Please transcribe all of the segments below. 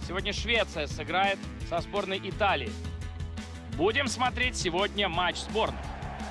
Сегодня Швеция сыграет со сборной Италии. Будем смотреть сегодня матч сборной.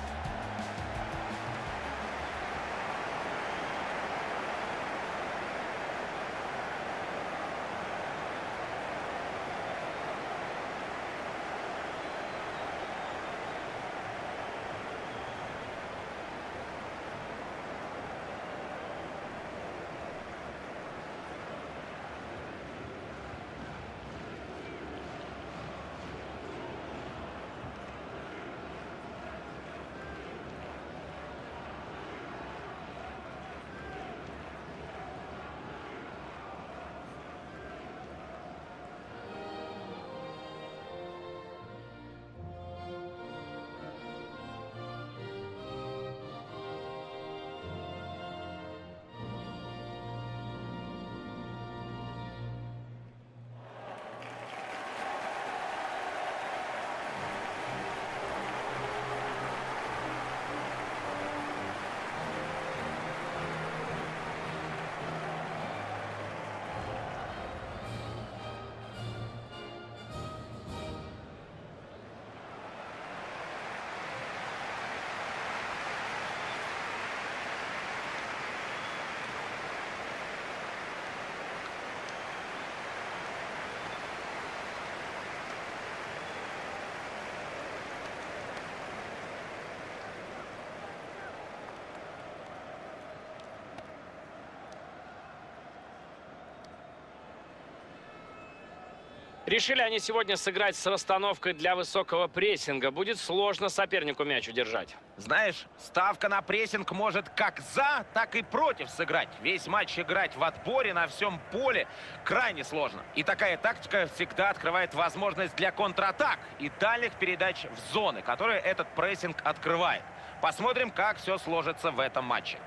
Решили они сегодня сыграть с расстановкой для высокого прессинга. Будет сложно сопернику мяч удержать. Знаешь, ставка на прессинг может как за, так и против сыграть. Весь матч играть в отборе на всем поле крайне сложно. И такая тактика всегда открывает возможность для контратак и дальних передач в зоны, которые этот прессинг открывает. Посмотрим, как все сложится в этом матче.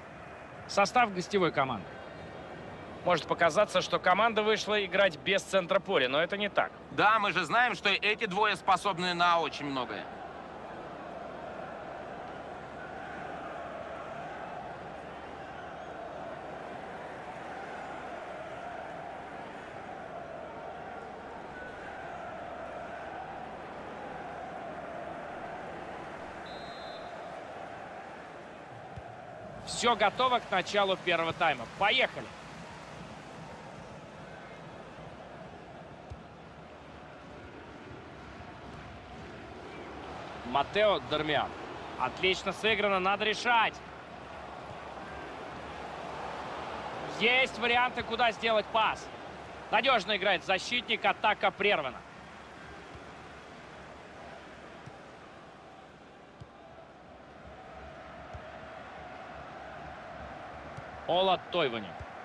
Состав гостевой команды. Может показаться, что команда вышла играть без центра поля, но это не так. Да, мы же знаем, что эти двое способны на очень многое. Все готово к началу первого тайма. Поехали! Матео Дармиан. Отлично сыграно, надо решать. Есть варианты, куда сделать пас. Надежно играет защитник, атака прервана. Ола Тойвани.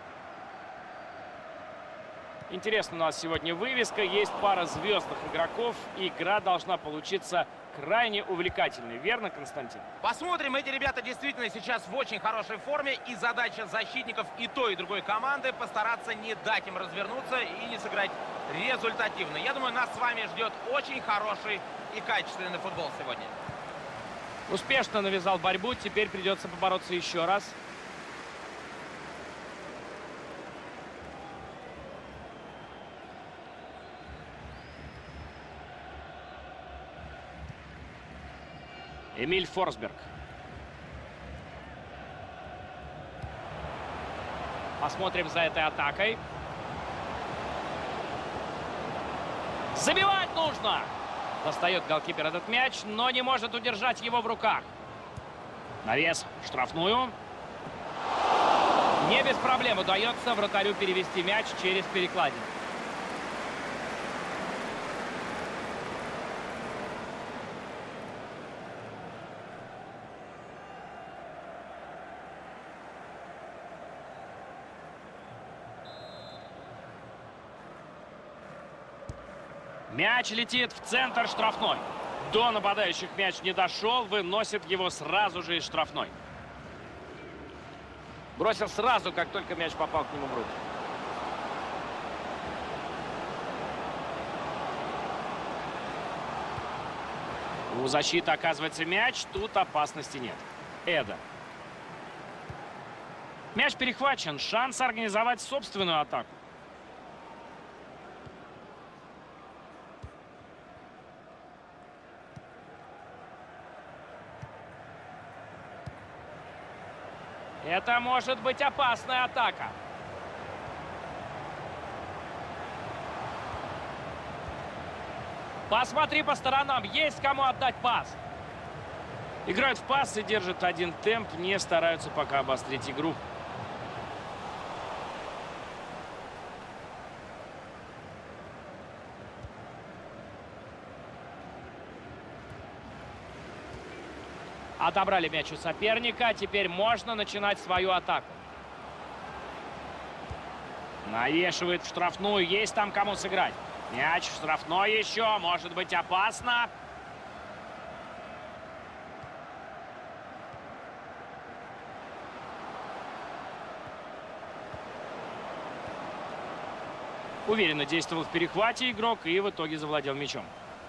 Интересно, у нас сегодня вывеска, есть пара звездных игроков. Игра должна получиться крайне увлекательной. Верно, Константин? Посмотрим, эти ребята действительно сейчас в очень хорошей форме. И задача защитников и той, и другой команды постараться не дать им развернуться и не сыграть результативно. Я думаю, нас с вами ждет очень хороший и качественный футбол сегодня. Успешно навязал борьбу, теперь придется побороться еще раз. Эмиль Форсберг. Посмотрим за этой атакой. Забивать нужно! Достает голкипер этот мяч, но не может удержать его в руках. Навес в штрафную. Не без проблем удается вратарю перевести мяч через перекладину. Мяч летит в центр штрафной. До нападающих мяч не дошел, выносит его сразу же из штрафной. Бросил сразу, как только мяч попал к нему в руки. У защиты оказывается мяч, тут опасности нет. Эда. Мяч перехвачен, шанс организовать собственную атаку. Это может быть опасная атака. Посмотри по сторонам, есть кому отдать пас. Играют в пас и держат один темп, не стараются пока обострить игру. Отобрали мяч у соперника, теперь можно начинать свою атаку. Навешивает в штрафную, есть там кому сыграть. Мяч в штрафной еще, может быть опасно. Уверенно действовал в перехвате игрок и в итоге завладел мячом.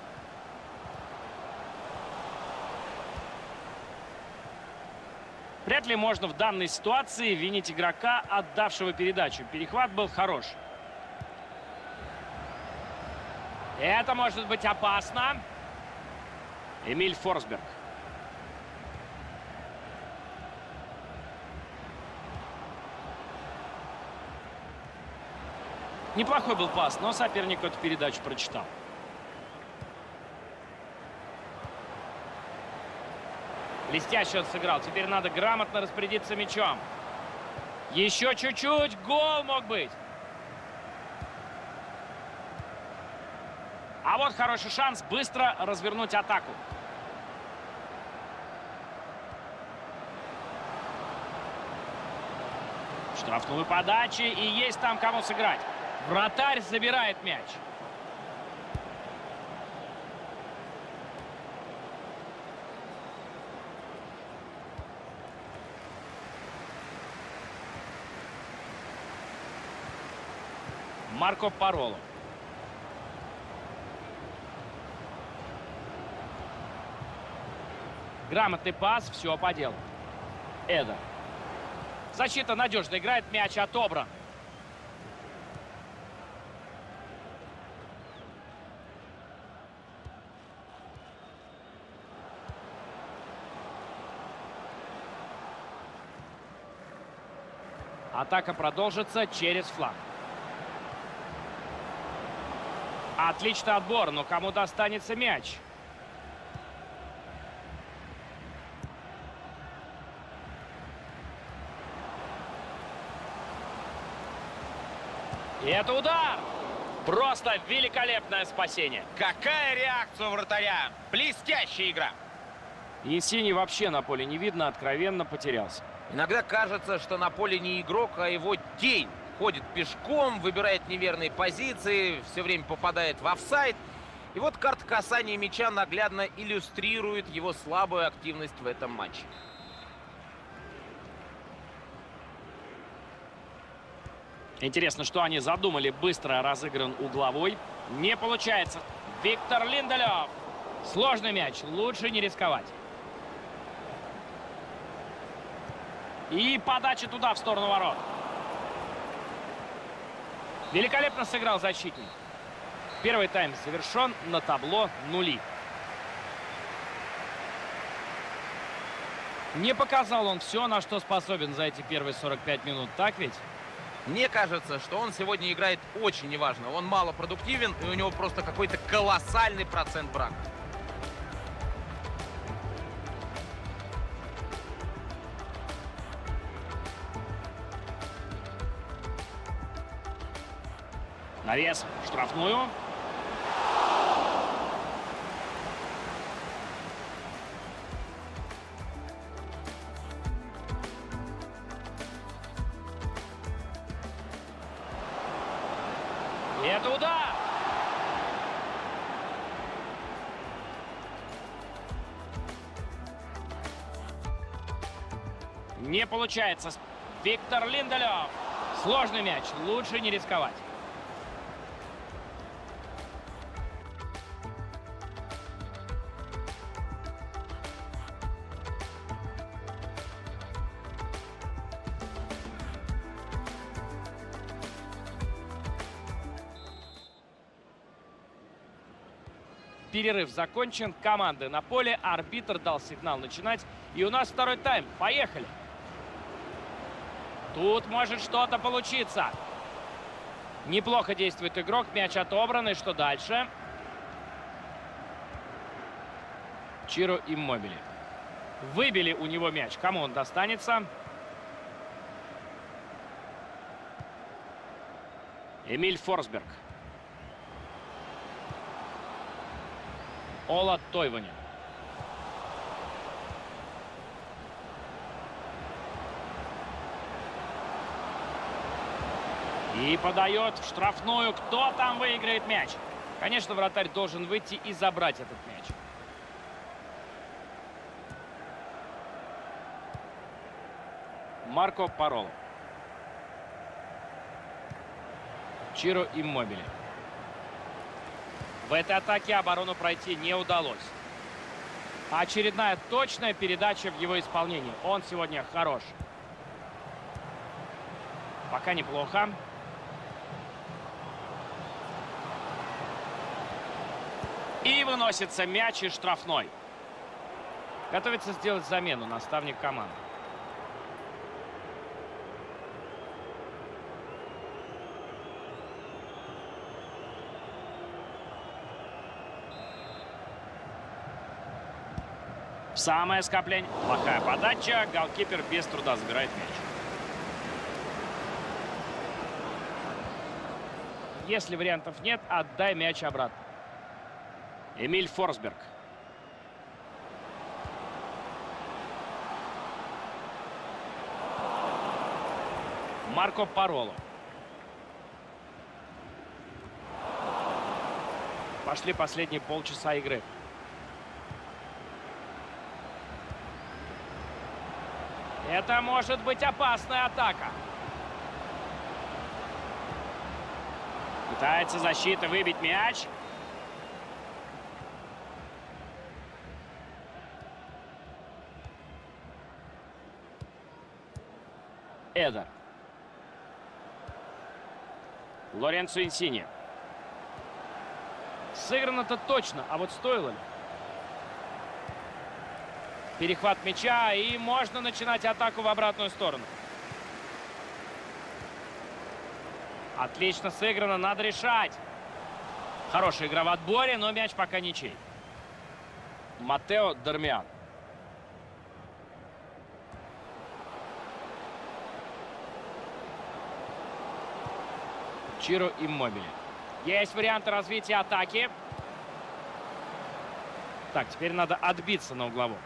Вряд ли можно в данной ситуации винить игрока, отдавшего передачу. Перехват был хорош. Это может быть опасно. Эмиль Форсберг. Неплохой был пас, но соперник эту передачу прочитал. Блестяще он сыграл. Теперь надо грамотно распорядиться мячом. Еще чуть-чуть. Гол мог быть. А вот хороший шанс быстро развернуть атаку. Штрафную подачи. И есть там кому сыграть. Вратарь забирает мяч. Марко Пароло. Грамотный пас, все по делу. Эда. Защита надежно играет, мяч отобран. Атака продолжится через фланг. Отличный отбор, но кому достанется мяч? И это удар! Просто великолепное спасение. Какая реакция у вратаря! Блестящая игра! И синий вообще на поле не видно, откровенно потерялся. Иногда кажется, что на поле не игрок, а его тень. Ходит пешком, выбирает неверные позиции, все время попадает в офсайд. И вот карта касания мяча наглядно иллюстрирует его слабую активность в этом матче. Интересно, что они задумали. Быстро разыгран угловой. Не получается. Виктор Линделев. Сложный мяч. Лучше не рисковать. И подача туда, в сторону ворот. Великолепно сыграл защитник. Первый тайм завершен, на табло нули. Не показал он все, на что способен за эти первые 45 минут, так ведь? Мне кажется, что он сегодня играет очень неважно. Он мало продуктивен, и у него просто какой-то колоссальный процент брака. Навес в штрафную. И это удар! Не получается. Виктор Линделев. Сложный мяч. Лучше не рисковать. Перерыв закончен. Команды на поле. Арбитр дал сигнал начинать. И у нас второй тайм. Поехали! Тут может что-то получиться. Неплохо действует игрок. Мяч отобран. И что дальше? Чиро Иммобиле. Выбили у него мяч. Кому он достанется? Эмиль Форсберг. Ола Тойвоне. И подает в штрафную. Кто там выиграет мяч? Конечно, вратарь должен выйти и забрать этот мяч. Марко Пароло. Чиро Иммобиле. В этой атаке оборону пройти не удалось. Очередная точная передача в его исполнении. Он сегодня хорош. Пока неплохо. И выносится мяч из штрафной. Готовится сделать замену наставник команды. Самое скопление. Плохая подача. Голкипер без труда забирает мяч. Если вариантов нет, отдай мяч обратно. Эмиль Форсберг. Марко Пароло. Пошли последние полчаса игры. Это может быть опасная атака. Пытается защита выбить мяч. Эдер. Лоренцо Инсини. Сыграно-то точно, а вот стоило ли? Перехват мяча, и можно начинать атаку в обратную сторону. Отлично сыграно, надо решать. Хорошая игра в отборе, но мяч пока ничей. Матео Дармиан. Чиро Иммобиле. Есть варианты развития атаки. Так, теперь надо отбиться на угловом.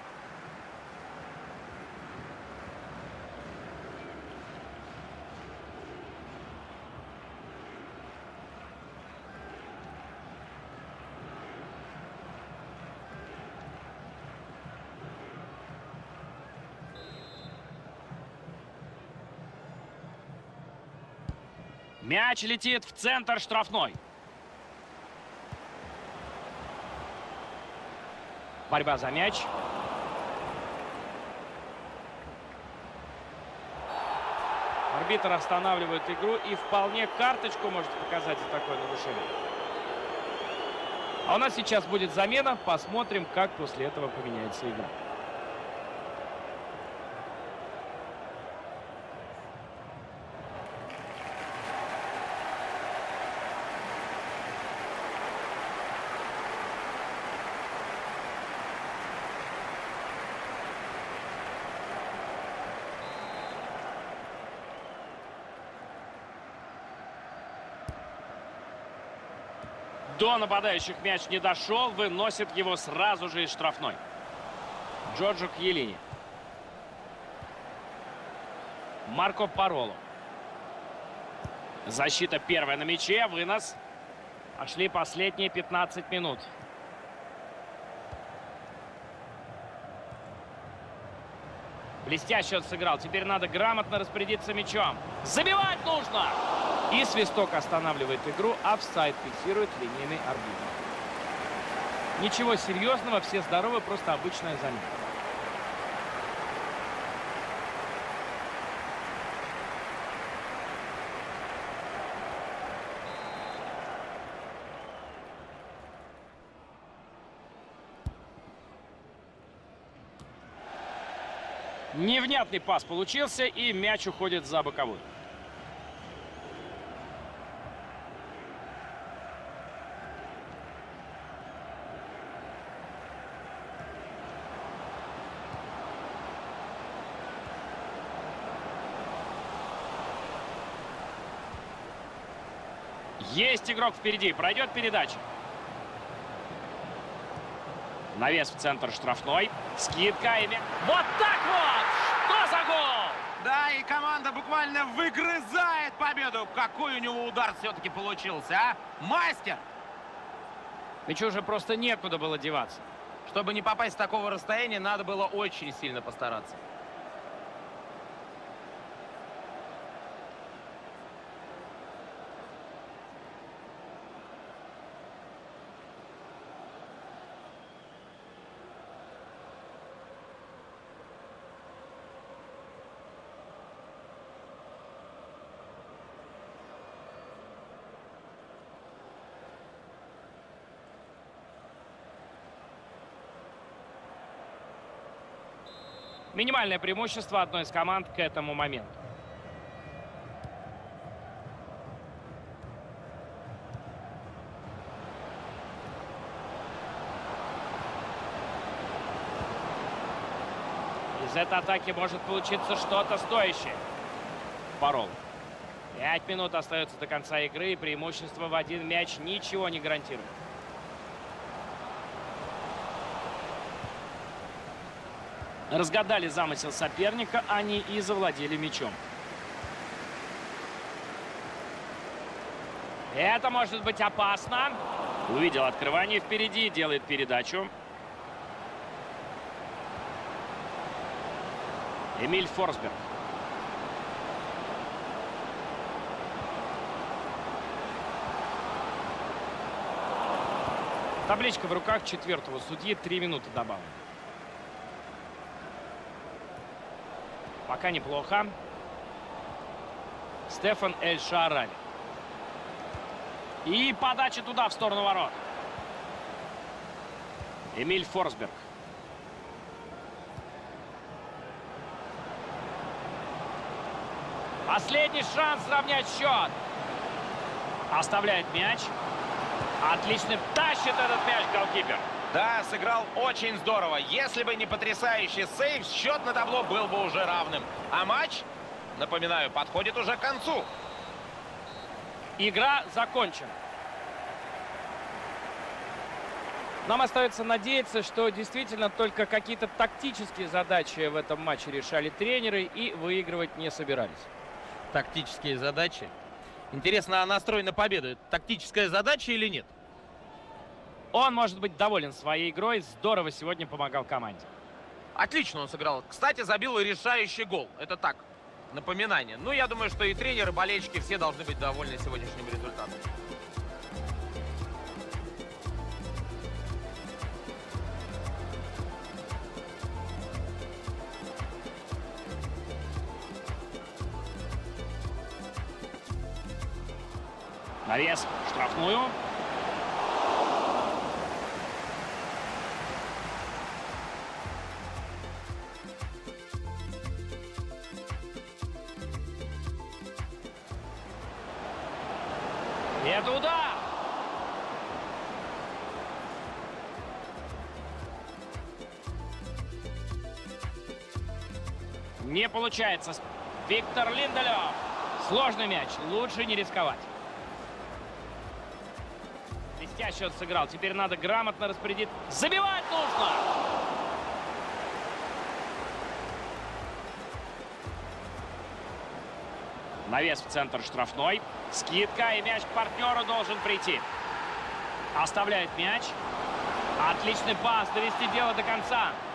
Мяч летит в центр штрафной. Борьба за мяч. Арбитр останавливает игру и вполне карточку может показать за такое нарушение. А у нас сейчас будет замена. Посмотрим, как после этого поменяется игра. До нападающих мяч не дошел. Выносит его сразу же из штрафной. Джорджо Кьелини. Марко Пароло. Защита первая на мяче. Вынос. Пошли последние 15 минут. Блестяще он сыграл. Теперь надо грамотно распорядиться мячом. Забивать нужно! И свисток останавливает игру. Офсайд фиксирует линейный арбитр. Ничего серьезного. Все здоровы. Просто обычная замена. Невнятный пас получился, и мяч уходит за боковую. Есть игрок впереди, пройдет передача. Навес в центр штрафной. Скидка и... Вот так вот! Что за гол? Да, и команда буквально выгрызает победу. Какой у него удар все-таки получился, а? Мастер! Мячу уже просто некуда было деваться. Чтобы не попасть с такого расстояния, надо было очень сильно постараться. Минимальное преимущество одной из команд к этому моменту. Из этой атаки может получиться что-то стоящее. Порол. 5 минут остается до конца игры, и преимущество в один мяч ничего не гарантирует. Разгадали замысел соперника, они и завладели мячом. Это может быть опасно. Увидел открывание впереди, делает передачу. Эмиль Форсберг. Табличка в руках четвертого судьи. 3 минуты добавлено. Пока неплохо. Стефан Эль-Шаарави. И подача туда, в сторону ворот. Эмиль Форсберг. Последний шанс сравнять счет. Оставляет мяч. Отлично тащит этот мяч голкипер. Да, сыграл очень здорово. Если бы не потрясающий сейв, счет на табло был бы уже равным. А матч, напоминаю, подходит уже к концу. Игра закончена. Нам остается надеяться, что действительно только какие-то тактические задачи в этом матче решали тренеры и выигрывать не собирались. Тактические задачи. Интересно, а настрой на победу — это тактическая задача или нет? Он может быть доволен своей игрой. Здорово сегодня помогал команде. Отлично он сыграл. Кстати, забил и решающий гол. Это так, напоминание. Ну, я думаю, что и тренеры, и болельщики все должны быть довольны сегодняшним результатом. Навес в штрафную. И это удар! Не получается. Виктор Линделев. Сложный мяч. Лучше не рисковать. Блестяще он сыграл. Теперь надо грамотно распорядиться. Забивать нужно! Навес в центр штрафной. Скидка, и мяч к партнеру должен прийти. Оставляет мяч. Отличный пас. Довести дело до конца.